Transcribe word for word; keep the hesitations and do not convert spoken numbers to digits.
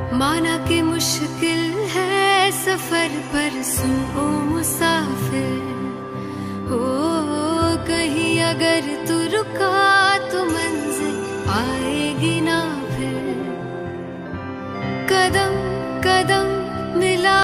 माना कि मुश्किल है सफर पर सुन ओ मुसाफिर, ओ कहीं अगर तू रुका तो मन